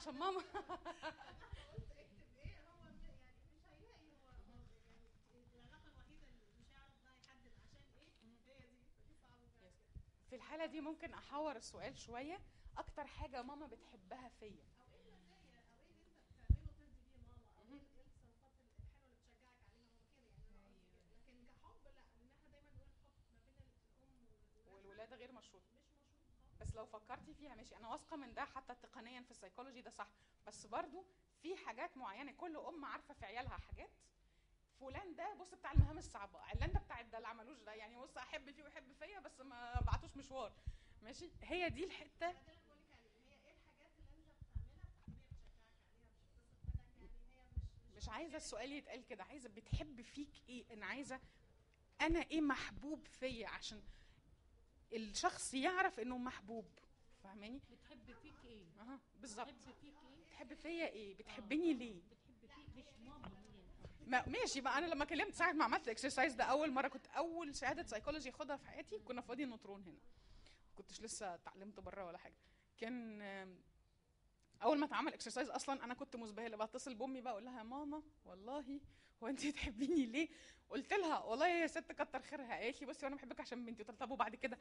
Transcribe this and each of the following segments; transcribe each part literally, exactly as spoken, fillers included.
عشان ماما. قلت اكتب ايه هو يعني مش هيلاقي هو يعني العلاقه الوحيده اللي مش هيعرف بقى يحدد عشان ايه هي دي، فدي صعبه فعلا. في الحاله دي ممكن احور السؤال شويه، اكتر حاجه ماما بتحبها فيا، او ايه المزايا او ايه اللي انت بتعمله ترضي بيه ماما، او ايه ايه التصرفات الحلوه اللي بتشجعك عليها ماما كده يعني. انا قصدي كده، لكن كحب لا، لان احنا دايما نقول الحب ما بين الام والولاده غير مشروط. مش مشروط خالص. بس لو فكرتي فيها ماشي، انا واثقه من ده حتى تقنيا في السيكولوجي ده صح، بس برضو في حاجات معينه كل ام عارفه في عيالها حاجات. فلان ده بص بتاع المهام الصعبه، علان ده بتاع ده اللي عملوش ده، يعني بص احب فيه ويحب فيا بس ما بعتوش مشوار ماشي. هي دي الحته. ده اللي بقول لك عليه، هي ايه الحاجات اللي انت بتعملها هي بتشجعك عليها، مش بتثق منك يعني. هي مش مش, مش عايزه السؤال يتقال كده، عايزه بتحب فيك ايه، انا عايزه انا ايه محبوب فيا عشان الشخص يعرف انه محبوب، فاهماني؟ بتحب فيك ايه؟ اها بالظبط. بتحب فيك ايه؟ بتحب فيا ايه، بتحبني آه. ليه؟ بتحب فيك مش ماما مين؟ ما ماشي بقى. انا لما كلمت ساعه ما عملت الاكسرسايز ده اول مره، كنت اول شهاده سايكولوجي اخدها في حياتي، كنا في وادي النطرون هنا، كنتش لسه اتعلمت بره ولا حاجه. كان اول ما اتعمل اكسرسايز اصلا انا كنت مسبهله، بتصل بامي بقى اقول لها يا ماما والله هو انت تحبيني ليه؟ قلت لها والله يا ست كتر خيرها. قالت لي بصي وانا بحبك عشان بنتي. قلت لها طب وبعد كده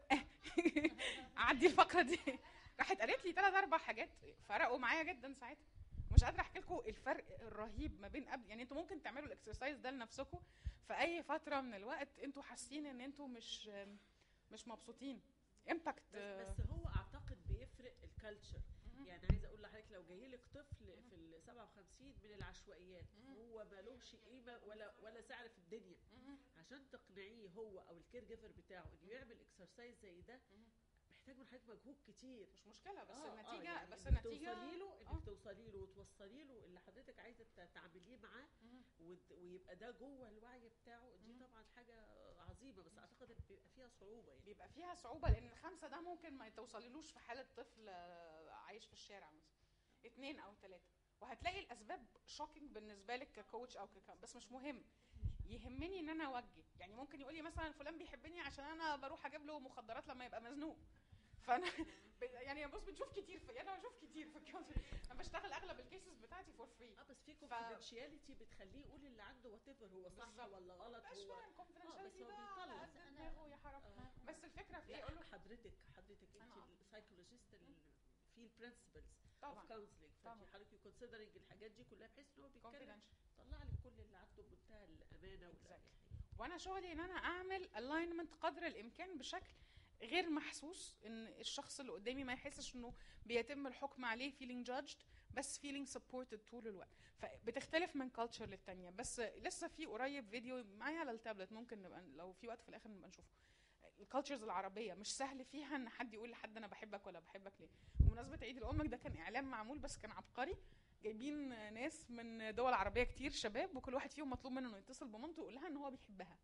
اعدي الفقره دي. راحت قالت لي ثلاث اربع حاجات فرقوا معايا جدا ساعتها. مش قادره احكي لكم الفرق الرهيب ما بين قبل، يعني انتوا ممكن تعملوا الاكسرسايز ده لنفسكم في اي فتره من الوقت انتوا حاسين ان انتوا مش مش مبسوطين. امباكت. بس, بس هو اعتقد بيفرق الكالتشر. يعني عايزه اقول لحضرتك لو جاي لك طفل في ال سبعة وخمسين من العشوائيات هو مالوش قيمه ولا ولا سعر في الدنيا، عشان تقنعيه هو او الكير جيفر بتاعه انه يعمل اكسرسايز زي ده محتاج من حضرتك مجهود كتير. مش مشكله بس آه النتيجه آه يعني بس إنك النتيجه توصلي له انك آه. توصلي له وتوصلي له اللي حضرتك عايزه تعمليه معاه ويبقى ده جوه الوعي بتاعه. دي طبعا حاجه عظيمه، بس اعتقد بيبقى فيها صعوبه يعني. بيبقى فيها صعوبه لان خمسه ده ممكن ما يتوصللوش في حاله طفل عايش في الشارع مثلا، اثنين او ثلاثه، وهتلاقي الاسباب شوكينج بالنسبه لك ككوتش او ككام، بس مش مهم. يهمني ان انا اوجه. يعني ممكن يقول لي مثلا فلان بيحبني عشان انا بروح اجيب له مخدرات لما يبقى مزنوق، فانا يعني بص بنشوف كتير في انا بشوف كتير في الكونسل. انا بشتغل اغلب الكيسز بتاعتي فور فري. اه بس في كونفيدنشياليتي بتخليه يقول اللي عنده وات ايفر هو صح بالزبط. ولا غلط. مش هو فاهم كونفيدنشاليتي ده على قد دماغه يا حرام. بس الفكره في ايه؟ اقول له حضرتك حضرتك انت السايكولوجيست في البرنسبلز اوف كونسلنج، فانت حضرتك كونسيدرينج الحاجات دي كلها بحيث ان هو بيتكلم طلع لك كل اللي عنده بمنتهى الامانه والاريحيه. وانا شغلي ان انا اعمل الاينمنت قدر الامكان بشكل غير محسوس، ان الشخص اللي قدامي ما يحسش انه بيتم الحكم عليه feeling judged، بس feeling supported طول الوقت. فبتختلف من culture للتانية. بس لسه في قريب فيديو معايا على التابلت، ممكن نبقى لو في وقت في الاخر نبقى نشوفه. الكالتشرز العربيه مش سهل فيها ان حد يقول لحد انا بحبك ولا بحبك ليه. بمناسبه عيد الام ده كان اعلان معمول بس كان عبقري، جايبين ناس من دول عربيه كتير شباب، وكل واحد فيهم مطلوب منه انه يتصل بمامته ويقول لها ان هو بيحبها.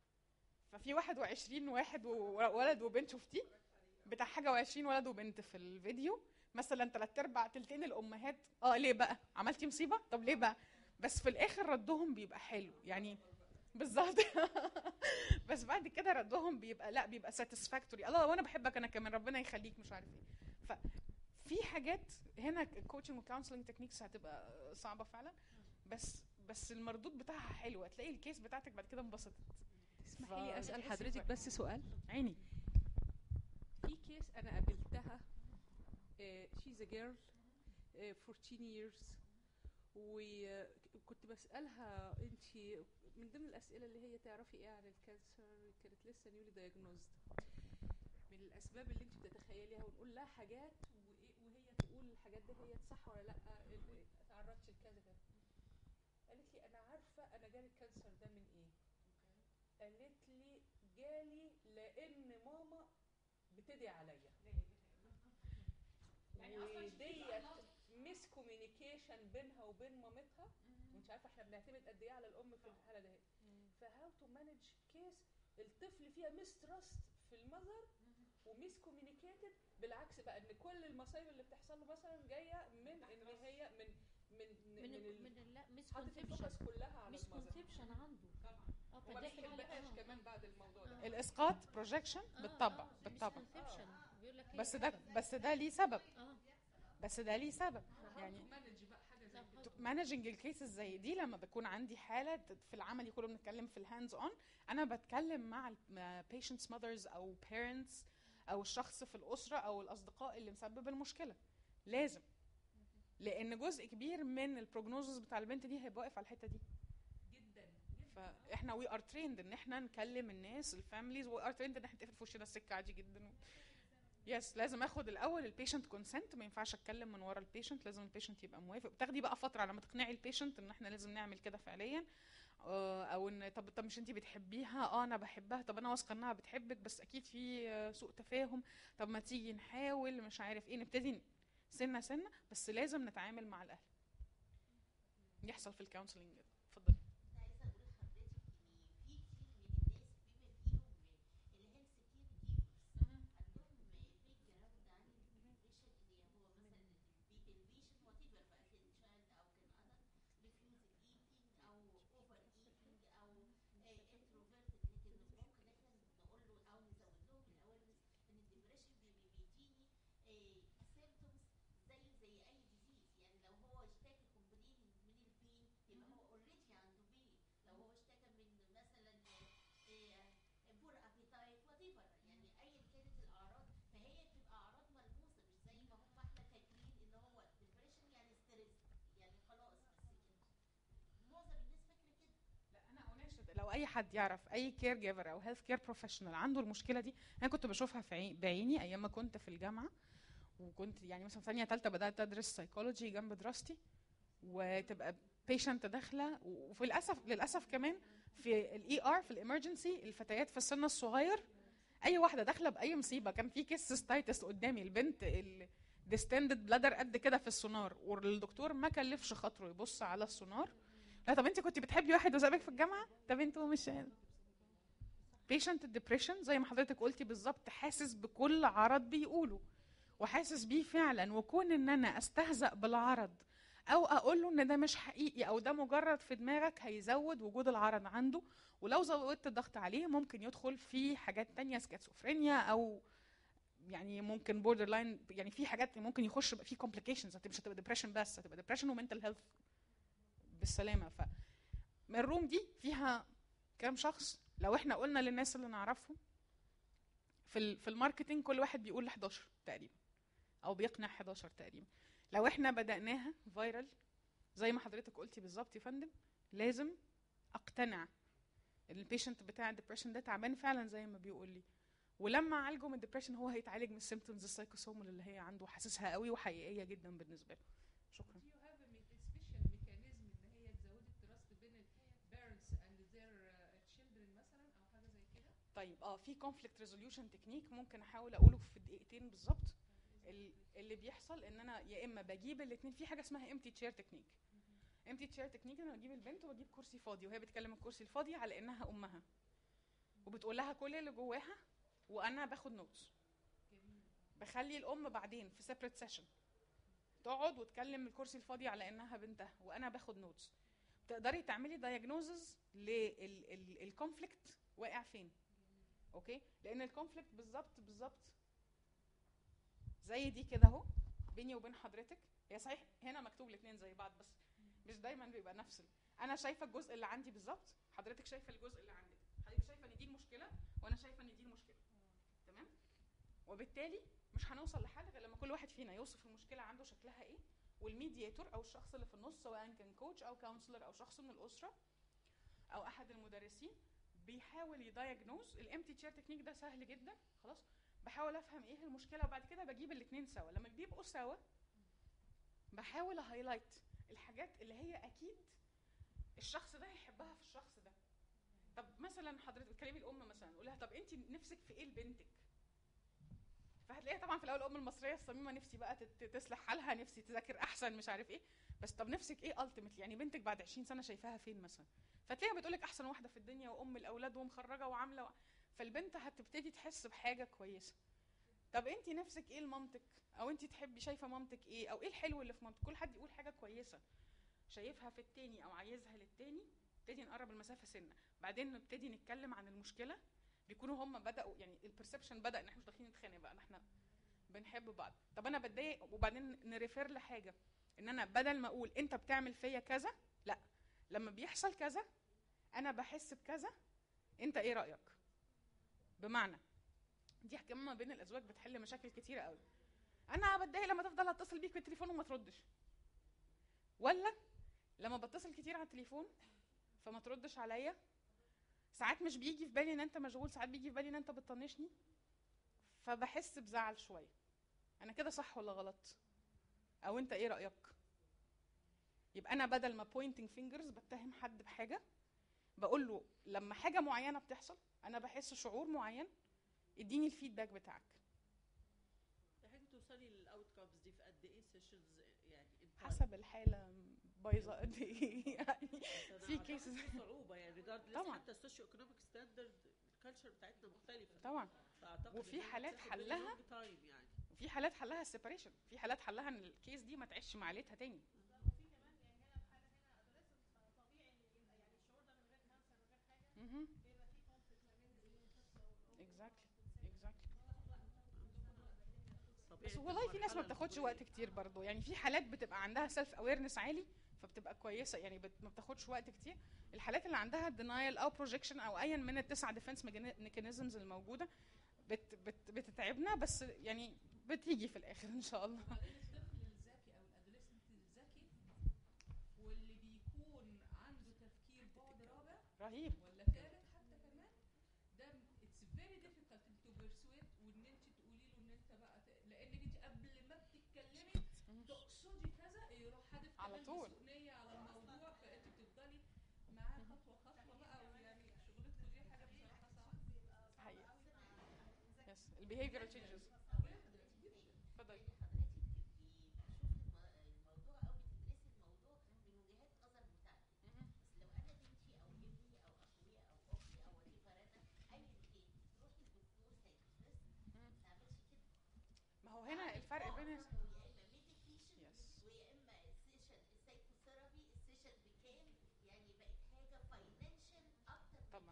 ففي واحد وعشرين واحد وولد وبنت، شفتيه بتاع حاجه وعشرين ولد وبنت في الفيديو مثلا، ثلاث ارباع تلتين الامهات اه ليه بقى عملتي مصيبه، طب ليه بقى، بس في الاخر ردهم بيبقى حلو يعني بالظبط. بس بعد كده ردهم بيبقى لا بيبقى ساتسفاكتوري، الله وانا بحبك انا كمان ربنا يخليك مش عارف ايه. ففي حاجات هنا الكوتشنج والكونسلنج تكنيكس هتبقى صعبه فعلا، بس بس المردود بتاعها حلو، هتلاقي الكيس بتاعتك بعد كده انبسطت. اسمحي لي اسال حضرتك بس سؤال عيني. في كيس انا قابلتها شيز ا جيرل fourteen years، وكنت بسالها انت من ضمن الاسئله اللي هي تعرفي ايه عن الكانسر، كانت لسه نيولي دايجنوزد، من الاسباب اللي انت بتتخيليها ونقول لها حاجات وهي تقول الحاجات دي هي صح ولا لا، تعرضتي لكذا كذا. قالت لي انا عارفه انا جالي الكانسر ده من ايه. قالت لي جالي لان ماما بتدعي عليا، وديت ميس كوميونيكيشن بينها وبين مامتها، وانت عارفه احنا بنعتمد قد ايه على الام في الحاله دي. فهاو تو مانج كيس الطفل فيها ميس تراست في المذر وميس كوميونيكيتد، بالعكس بقى ان كل المصايب اللي بتحصل له مثلا جايه من ان هي من من من من, من لا ميس كونسبشن كلها على ميس كونسبشن عنده طبعا. اه فده يحلقش كمان بعد الموضوع ده. الاسقاط بروجكشن بالطبع بالطبع. بيقول لك بس ده بس ده ليه سبب. اه بس ده ليه سبب يعني. مانج بقى حاجه زي كده. مانجنج الكيسز زي دي لما بكون عندي حاله في العملي كله بنتكلم في الهاندز اون، انا بتكلم مع البيشنتس ماذرز او بيرنتس او الشخص في الاسره او الاصدقاء اللي مسبب المشكله، لازم، لان جزء كبير من البروجنوزز بتاع البنت دي هيبقى واقف على الحته دي جدا. فاحنا وي ار تريند ان احنا نكلم الناس الفاميليز، وي ار تريند ان احنا نقفل في وشنا السكه عادي جدا. يس yes, لازم اخد الاول البيشنت كونسنت، ما ينفعش اتكلم من ورا البيشنت، لازم البيشنت يبقى موافق. بتاخدي بقى فتره على ما تقنعي البيشنت ان احنا لازم نعمل كده فعليا، او ان طب طب مش انت بتحبيها؟ اه انا بحبها. طب انا واثقه انها بتحبك بس اكيد في سوء تفاهم، طب ما تيجي نحاول مش عارف ايه، نبتدي سنه سنه، بس لازم نتعامل مع الاهل. يحصل في الكونسلنج. اتفضلي. لو اي حد يعرف اي كير جيفر او هيلث كير بروفيشنال عنده المشكله دي، انا كنت بشوفها في بعيني ايام ما كنت في الجامعه، وكنت يعني مثلا ثانيه ثالثه بدات ادرس سايكولوجي جنب دراستي، وتبقى بيشنت داخله، وفي للاسف للاسف كمان في الاي ار في الامرجنسي الفتيات في السن الصغير، اي واحده داخله باي مصيبه. كان في كيس سيستايتس قدامي، البنت الديستندد بلادر قد كده في السونار، والدكتور ما كلفش خاطره يبص على السونار. لا طب انت كنت بتحبي واحد وسابك في الجامعه؟ طب انتوا مش بيشنت الدبريشن زي ما حضرتك قلتي بالظبط، حاسس بكل عرض بيقوله وحاسس بيه فعلا، وكون ان انا استهزأ بالعرض او اقول له ان ده مش حقيقي او ده مجرد في دماغك هيزود وجود العرض عنده، ولو زودت الضغط عليه ممكن يدخل في حاجات تانية سكيزوفرينيا او يعني ممكن بوردر لاين، يعني في حاجات ممكن يخش بقى في كومبليكيشنز، مش هتبقى ديبريشن بس، هتبقى ديبريشن ومنتل هيلث بالسلامه. ف الروم دي فيها كام شخص؟ لو احنا قلنا للناس اللي نعرفهم في في الماركتينج كل واحد بيقول ل حداشر تقريبا او بيقنع حداشر تقريبا. لو احنا بدأناها فايرال زي ما حضرتك قلتي بالظبط يا فندم، لازم اقتنع ان البيشنت بتاع الدبريشن ده تعبان فعلا زي ما بيقول لي، ولما اعالجه من الدبريشن هو هيتعالج من السيمبتومز السايكوسومال اللي هي عنده حاسسها قوي وحقيقيه جدا بالنسبه له. شكرا. طيب اه في كونفليكت ريزوليوشن تكنيك ممكن احاول اقوله في دقيقتين بالظبط. اللي بيحصل ان انا يا اما بجيب الاثنين، في حاجه اسمها امتي تشير تكنيك. امتي تشير تكنيك انا بجيب البنت وبجيب كرسي فاضي وهي بتكلم الكرسي الفاضي على انها امها، وبتقول لها كل اللي جواها وانا باخد نوتس. بخلي الام بعدين في سيبريت سيشن تقعد وتكلم الكرسي الفاضي على انها بنتها وانا باخد نوتس. تقدري تعملي دايجنوزز للكونفليكت واقع فين. اوكي، لان الكونفليكت بالظبط بالظبط زي دي كده اهو بيني وبين حضرتك. هي صحيح هنا مكتوب الاثنين زي بعض بس مش دايما بيبقى نفس. انا شايفه الجزء اللي عندي بالظبط، حضرتك شايفه الجزء اللي عندك، حضرتك شايفه ان دي المشكله وانا شايفه ان دي المشكله. تمام، وبالتالي مش هنوصل لحل غير لما كل واحد فينا يوصف المشكله عنده شكلها ايه، والميدياتور او الشخص اللي في النص سواء كان كوتش او كونسلر او شخص من الاسره او احد المدرسين بيحاول يدايجنوز. الامتي تشير تكنيك ده سهل جدا، خلاص بحاول افهم ايه المشكله وبعد كده بجيب الاثنين سوا. لما بيبقوا سوا بحاول هايلايت الحاجات اللي هي اكيد الشخص ده هيحبها في الشخص ده. طب مثلا حضرتك بتكلمي الام مثلا قول لها طب انت نفسك في ايه لبنتك؟ فهتلاقيها طبعا في الاول الام المصريه الصميمه نفسي بقى تصلح حالها، نفسي تذاكر احسن مش عارف ايه، بس طب نفسك ايه التيمتلي؟ يعني بنتك بعد عشرين سنه شايفاها فين مثلا؟ فتلاقيها بتقول لك احسن واحده في الدنيا وام الاولاد ومخرجه وعامله و... فالبنت هتبتدي تحس بحاجه كويسه. طب انت نفسك ايه لمامتك؟ او انت تحبي شايفه مامتك ايه؟ او ايه الحلو اللي في مامتك؟ كل حد يقول حاجه كويسه شايفها في التاني او عايزها للتاني، نبتدي نقرب المسافه سنه، بعدين نبتدي نتكلم عن المشكله. بيكونوا هم بداوا يعني البرسبشن بدا ان احنا مش داخلين نتخانق بقى، احنا بنحب بعض. طب انا بتضايق وبعدين نريفير لحاجه ان انا بدل ما اقول انت بتعمل فيا كذا، لا، لما بيحصل كذا انا بحس بكذا، انت ايه رايك؟ بمعنى دي حكمه ما بين الازواج بتحل مشاكل كتيره قوي. انا بتضايق لما تفضل اتصل بيك بالتليفون وما تردش، ولا لما بتصل كتير على التليفون فما تردش عليا، ساعات مش بيجي في بالي ان انت مشغول، ساعات بيجي في بالي ان انت بتطنشني فبحس بزعل شويه. انا كده صح ولا غلط؟ او انت ايه رايك؟ يبقى انا بدل ما pointing fingers بتهم حد بحاجه، بقول له لما حاجه معينه بتحصل انا بحس شعور معين، اديني الفيدباك بتاعك. تحبي توصلي للاوتكمز دي في قد ايه سيشنز يعني؟ حسب الحاله بايظه قد ايه يعني. في كيسز في صعوبه يعني ريجاردلس، طبعاً. حتى السوشيو ايكونوميك ستاندرد الكالتشر بتاعتنا مختلفه طبعا. فاعتقد وفي إن هي حالات بتاخد حلها- long time يعني. في حالات حلها السيبريشن، في حالات حلها ان الكيس دي ما تعيش مع عيلتها تاني. وفي كمان يعني هنا الحاله هنا ادوليسنت، فطبيعي ان يبقى يعني الشعور ده من غير كانسر من غير حاجه اها بيبقى في كونفليكت ما بين الطفله والام. اكزاكتلي اكزاكتلي. طبيعي بس والله في ناس ما المرحلة بتاخدش العمرية. وقت كتير برضو، يعني في حالات بتبقى عندها سيلف اويرنس عالي فبتبقى كويسه، يعني بت... ما بتاخدش وقت كتير. الحالات اللي عندها دينايل او بروجكشن او ايا من التسع ديفنس ميكانيزمز الموجوده بت... بت... بتتعبنا، بس يعني بتيجي في الاخر ان شاء الله. وبعدين الطفل الذكي او الادوليسنت الذكي واللي بيكون عنده تفكير بعد رابع رهيب. ولا ثالث حتى كمان، ده اتس فيري ديفيكالت تو بيرسويد، وان انت تقولي له ان انت بقى ت... لانك انت قبل ما بتتكلمي تقصدي كذا يروح حادف على كمان طول. بسؤنية على الموضوع، فانت بتفضلي معاه خطوه خطوه بقى، ويعني شغلتكم دي حاجه بصراحه صعبه. حقيقة. يس البيهيفيرال تشينجز. اتفضلي. ما هو هنا الفرق بين يس طبعا.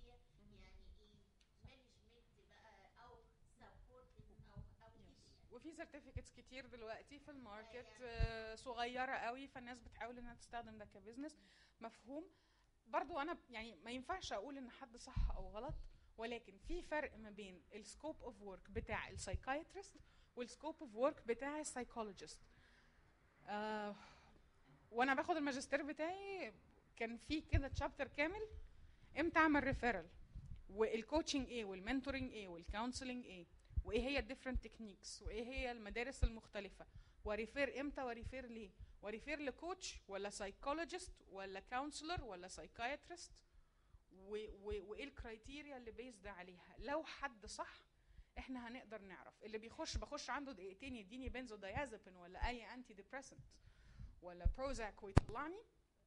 وفي سيرتيفيكتس كتير دلوقتي في الماركت آه، صغيره قوي، فالناس بتحاول انها تستخدم ده كبزنس. مفهوم. برضو انا يعني ما ينفعش اقول ان حد صح او غلط، ولكن في فرق ما بين السكوب اوف ورك بتاع السايكايترست والسكوب اوف ورك بتاع السايكولوجيست. آه وانا باخد الماجستير بتاعي كان في كده تشابتر كامل امتى اعمل ريفيرال، والكوتشنج ايه، والمنتورنج ايه، والكونسلنج ايه، وايه هي الديفرنت تكنيكس، وايه هي المدارس المختلفه، وريفير امتى وريفير ليه، وريفير لكوتش ولا سايكولوجيست ولا كونسلر ولا سايكايترست، وايه الكرايتيريا اللي بيزد عليها. لو حد صح احنا هنقدر نعرف. اللي بيخش بخش عنده دقيقتين يديني بنزودايازابين ولا اي انتي ديبريسنت ولا بروزاك ويطلعني،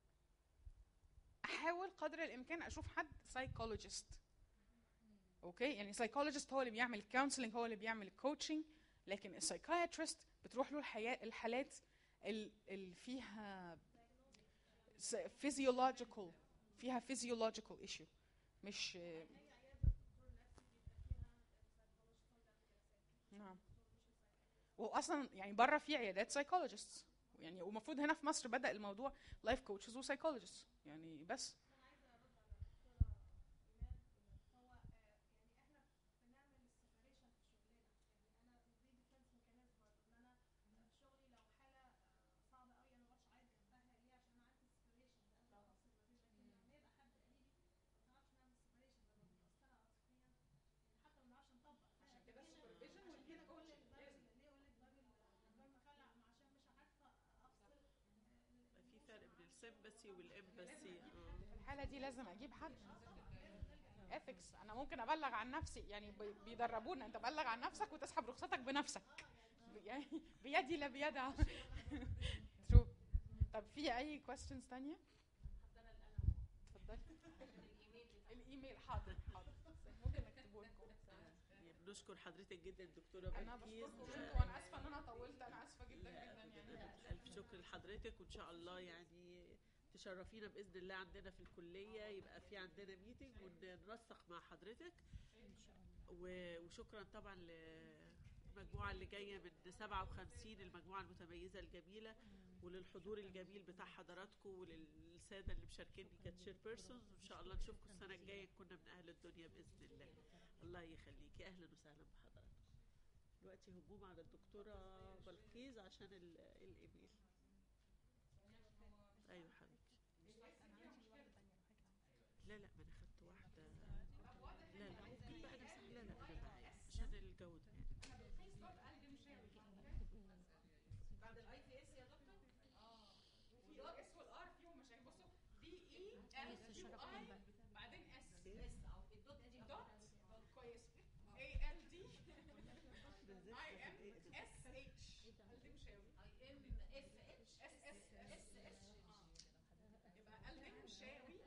احاول قدر الامكان اشوف حد سايكولوجيست. اوكي، يعني سايكولوجيست هو اللي بيعمل كونسلنج، هو اللي بيعمل كوتشنج، لكن السايكايترست بتروح له الحياه الحالات اللي فيها فيزيولوجيكال، فيها فيزيولوجيكال ايشو، مش نعم. واصلا يعني بره في عيادات سايكولوجيست يعني، ومفروض هنا في مصر بدا الموضوع لايف كوتشز وسايكولوجيست يعني. بس السمباسي والامباسي. في الحاله دي لازم اجيب حد اثكس. انا ممكن ابلغ عن نفسي، يعني بي- بيدربونا انت بلغ عن نفسك وتسحب رخصتك بنفسك، يعني بيدي لا بيدها. ترو. طب في اي كويستشنز تانية؟ اتفضلي. الايميل حاضر حاضر ممكن نكتبه لكم. بنشكر حضرتك جدا دكتوره انا بلقيس. بشكركم انتوا، وانا اسفه ان انا طولت، انا اسفه جدا جدا يعني. الف شكر لحضرتك، وان شاء الله يعني تشرفينا باذن الله عندنا في الكليه، يبقى في عندنا ميتنج وننسق مع حضرتك. وشكرا طبعا المجموعة اللي جاية من سبعة وخمسين، المجموعة المتميزة الجميلة، وللحضور الجميل بتاع حضراتكم، وللسادة اللي مشاركيني كتشير بيرسونز. وإن شاء الله نشوفكم السنة الجاية كنا من أهل الدنيا بإذن الله. الله يخليكي، أهلا وسهلا بحضراتكم. دلوقتي هجوم على الدكتورة بلقيس عشان ال- الإيميل. أيوة حبيبتي. لا لا ما أنا خدت واحدة. لا لا ممكن بقى نمسح. لا لا أنا بقى عشان الجودة يعني. بعد الاي في اس يا دكتور اه وفي الاس والار فيهم مشاكل. بصوا بي اي ال يو اي بعدين اس اس او الدوت دي دوت كويس اي ال دي اي ام اس اتش ال دي مشاوي اي ام اف اتش اس اس اس اس يبقى ال دي مشاوي